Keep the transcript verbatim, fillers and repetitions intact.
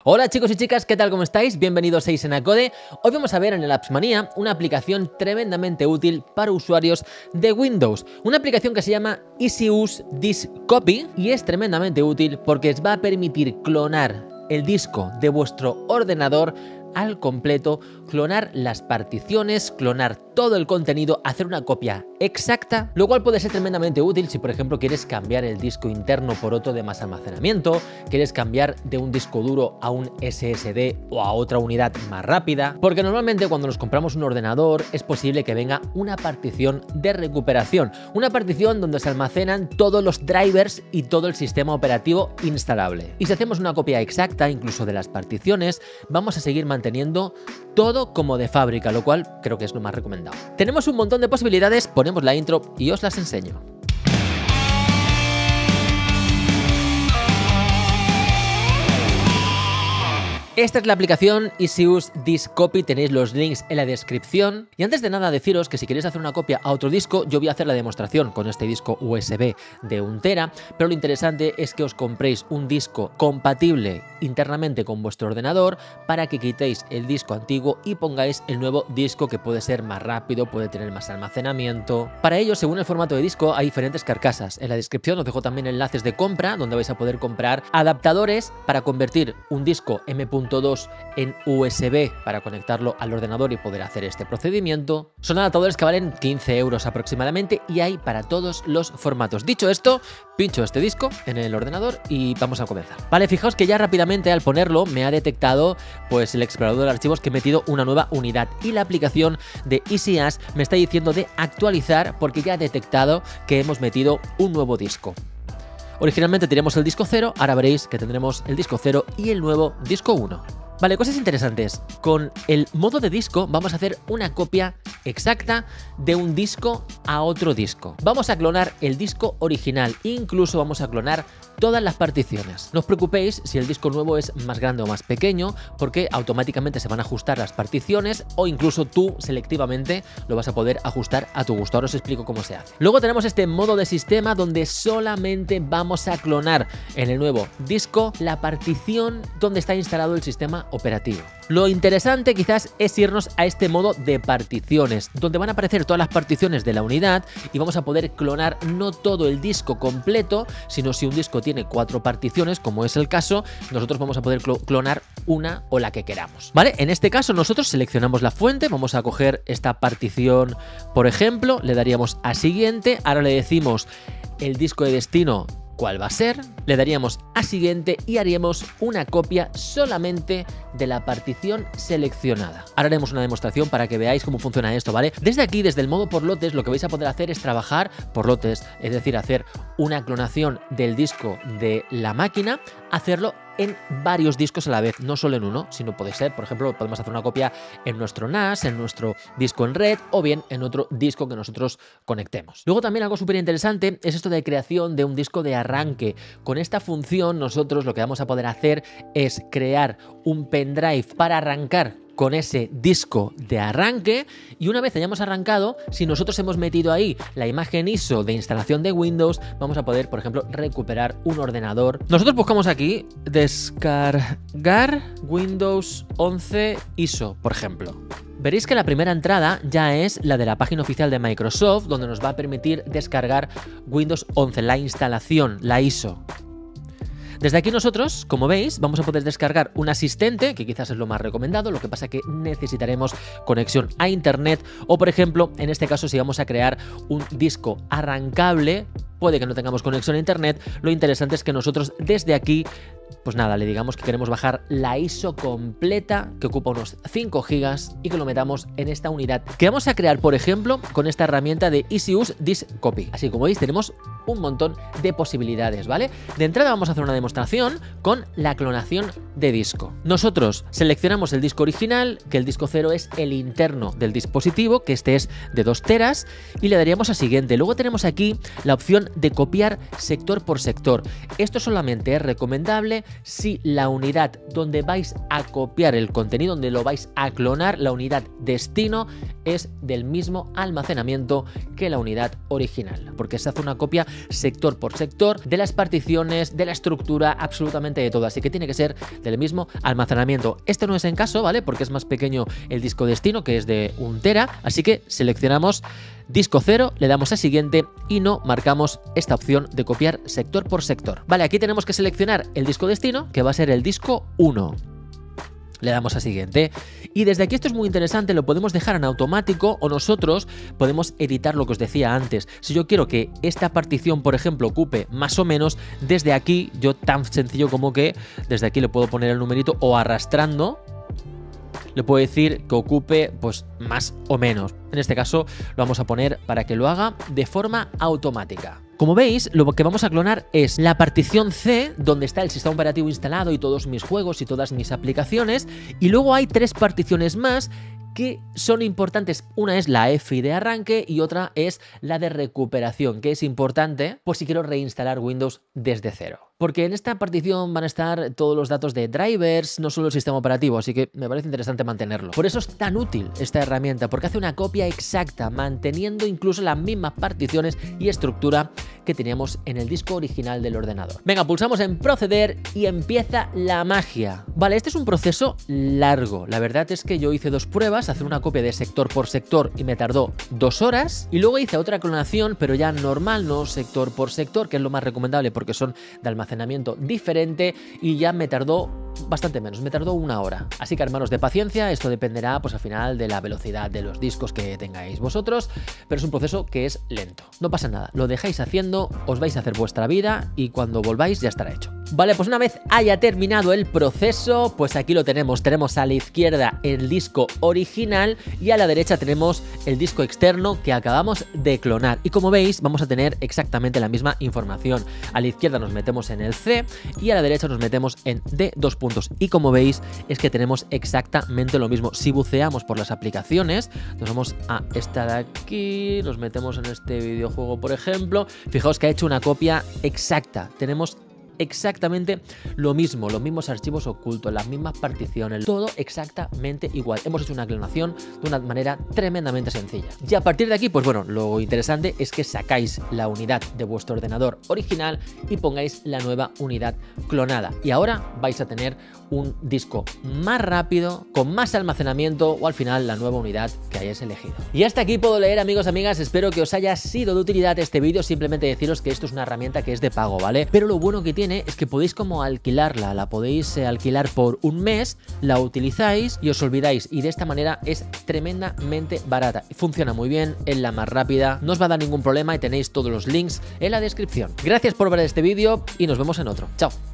Hola chicos y chicas, ¿qué tal? ¿Cómo estáis? Bienvenidos a Isenacode. Hoy vamos a ver en el Appsmania una aplicación tremendamente útil para usuarios de Windows. Una aplicación que se llama EasyUse Disk Copy y es tremendamente útil porque os va a permitir clonar el disco de vuestro ordenador al completo, clonar las particiones, clonar todo el contenido, hacer una copia exacta, lo cual puede ser tremendamente útil si por ejemplo quieres cambiar el disco interno por otro de más almacenamiento, quieres cambiar de un disco duro a un S S D o a otra unidad más rápida, porque normalmente cuando nos compramos un ordenador es posible que venga una partición de recuperación, una partición donde se almacenan todos los drivers y todo el sistema operativo instalable. Y si hacemos una copia exacta incluso de las particiones, vamos a seguir manteniendo todo como de fábrica, lo cual creo que es lo más recomendado. Tenemos un montón de posibilidades, ponemos la intro y os las enseño. Esta es la aplicación EasyUse Disk Copy, tenéis los links en la descripción. Y antes de nada deciros que si queréis hacer una copia a otro disco, yo voy a hacer la demostración con este disco U S B de un tera, pero lo interesante es que os compréis un disco compatible internamente con vuestro ordenador para que quitéis el disco antiguo y pongáis el nuevo disco, que puede ser más rápido, puede tener más almacenamiento. Para ello, según el formato de disco, hay diferentes carcasas. En la descripción os dejo también enlaces de compra donde vais a poder comprar adaptadores para convertir un disco M punto dos en U S B para conectarlo al ordenador y poder hacer este procedimiento. Son adaptadores que valen quince euros aproximadamente y hay para todos los formatos. Dicho esto, pincho este disco en el ordenador y vamos a comenzar. Vale, fijaos que ya rápidamente al ponerlo me ha detectado pues el explorador de archivos que he metido una nueva unidad y la aplicación de EasyUse me está diciendo de actualizar porque ya ha detectado que hemos metido un nuevo disco. Originalmente teníamos el disco cero, ahora veréis que tendremos el disco cero y el nuevo disco uno. Vale, cosas interesantes. Con el modo de disco vamos a hacer una copia exacta de un disco a otro disco. Vamos a clonar el disco original, incluso vamos a clonar todas las particiones. No os preocupéis si el disco nuevo es más grande o más pequeño, porque automáticamente se van a ajustar las particiones o incluso tú selectivamente lo vas a poder ajustar a tu gusto. Ahora os explico cómo se hace. Luego tenemos este modo de sistema donde solamente vamos a clonar en el nuevo disco la partición donde está instalado el sistema operativo. Lo interesante quizás es irnos a este modo de particiones, donde van a aparecer todas las particiones de la unidad y vamos a poder clonar no todo el disco completo, sino si un disco tiene cuatro particiones, como es el caso, nosotros vamos a poder clonar una o la que queramos. ¿Vale? En este caso nosotros seleccionamos la fuente, vamos a coger esta partición, por ejemplo, le daríamos a siguiente, ahora le decimos el disco de destino cuál va a ser, le daríamos a siguiente y haríamos una copia solamente de la partición seleccionada. Ahora haremos una demostración para que veáis cómo funciona esto, ¿vale? Desde aquí, desde el modo por lotes, lo que vais a poder hacer es trabajar por lotes, es decir, hacer una clonación del disco de la máquina, hacerlo en varios discos a la vez, no solo en uno, sino puede ser, por ejemplo, podemos hacer una copia en nuestro N A S, en nuestro disco en red o bien en otro disco que nosotros conectemos. Luego también algo súper interesante es esto de creación de un disco de arranque. Con esta función nosotros lo que vamos a poder hacer es crear un pendrive para arrancar con ese disco de arranque y una vez hayamos arrancado, si nosotros hemos metido ahí la imagen I S O de instalación de Windows, vamos a poder, por ejemplo, recuperar un ordenador. Nosotros buscamos aquí descargar Windows once I S O, por ejemplo. Veréis que la primera entrada ya es la de la página oficial de Microsoft, donde nos va a permitir descargar Windows once, la instalación, la I S O. Desde aquí nosotros, como veis, vamos a poder descargar un asistente, que quizás es lo más recomendado, lo que pasa que necesitaremos conexión a internet o, por ejemplo, en este caso, si vamos a crear un disco arrancable, puede que no tengamos conexión a internet, lo interesante es que nosotros desde aquí, pues nada, le digamos que queremos bajar la I S O completa, que ocupa unos cinco gigas, y que lo metamos en esta unidad que vamos a crear, por ejemplo, con esta herramienta de EasyUse Disk Copy. Así como veis, tenemos un montón de posibilidades, ¿vale? De entrada vamos a hacer una demostración con la clonación de disco. Nosotros seleccionamos el disco original, que el disco cero es el interno del dispositivo, que este es de dos teras, y le daríamos a siguiente. Luego tenemos aquí la opción opción de copiar sector por sector. Esto solamente es recomendable si la unidad donde vais a copiar el contenido, donde lo vais a clonar, la unidad destino, es del mismo almacenamiento que la unidad original, porque se hace una copia sector por sector de las particiones, de la estructura, absolutamente de todo, así que tiene que ser del mismo almacenamiento. Este no es en caso, ¿vale? Porque es más pequeño el disco destino, que es de un tera, así que seleccionamos disco cero, le damos a siguiente y no marcamos esta opción de copiar sector por sector. Vale, aquí tenemos que seleccionar el disco destino, que va a ser el disco uno. Le damos a siguiente y desde aquí esto es muy interesante, lo podemos dejar en automático o nosotros podemos editar lo que os decía antes. Si yo quiero que esta partición, por ejemplo, ocupe más o menos, desde aquí yo tan sencillo como que desde aquí le puedo poner el numerito o arrastrando le puedo decir que ocupe pues más o menos. En este caso lo vamos a poner para que lo haga de forma automática. Como veis, lo que vamos a clonar es la partición C, donde está el sistema operativo instalado y todos mis juegos y todas mis aplicaciones, y luego hay tres particiones más que son importantes. Una es la E F I de arranque y otra es la de recuperación, que es importante por si quiero reinstalar Windows desde cero. Porque en esta partición van a estar todos los datos de drivers, no solo el sistema operativo, así que me parece interesante mantenerlo. Por eso es tan útil esta herramienta, porque hace una copia exacta, manteniendo incluso las mismas particiones y estructura que teníamos en el disco original del ordenador. Venga, pulsamos en proceder y empieza la magia. Vale, este es un proceso largo. La verdad es que yo hice dos pruebas, hacer una copia de sector por sector y me tardó dos horas, y luego hice otra clonación, pero ya normal, no sector por sector, que es lo más recomendable porque son de almacenamiento diferente, y ya me tardó bastante menos, me tardó una hora. Así que hermanos, de paciencia, esto dependerá pues al final de la velocidad de los discos que tengáis vosotros, pero es un proceso que es lento. No pasa nada, lo dejáis haciendo, os vais a hacer vuestra vida y cuando volváis ya estará hecho. Vale, pues una vez haya terminado el proceso, pues aquí lo tenemos. Tenemos a la izquierda el disco original y a la derecha tenemos el disco externo que acabamos de clonar. Y como veis, vamos a tener exactamente la misma información. A la izquierda nos metemos en el C y a la derecha nos metemos en D dos puntos. Y como veis, es que tenemos exactamente lo mismo. Si buceamos por las aplicaciones, nos vamos a esta de aquí, nos metemos en este videojuego, por ejemplo. Fijaos que ha hecho una copia exacta. Tenemos exactamente lo mismo, los mismos archivos ocultos, las mismas particiones, todo exactamente igual. Hemos hecho una clonación de una manera tremendamente sencilla. Y a partir de aquí, pues bueno, lo interesante es que sacáis la unidad de vuestro ordenador original y pongáis la nueva unidad clonada. Y ahora vais a tener un disco más rápido, con más almacenamiento o al final la nueva unidad que hayáis elegido. Y hasta aquí puedo leer, amigos, amigas. Espero que os haya sido de utilidad este vídeo. Simplemente deciros que esto es una herramienta que es de pago, ¿vale? Pero lo bueno que tiene es que podéis como alquilarla, la podéis eh, alquilar por un mes, la utilizáis y os olvidáis, y de esta manera es tremendamente barata. Funciona muy bien, es la más rápida, no os va a dar ningún problema y tenéis todos los links en la descripción. Gracias por ver este vídeo y nos vemos en otro. Chao.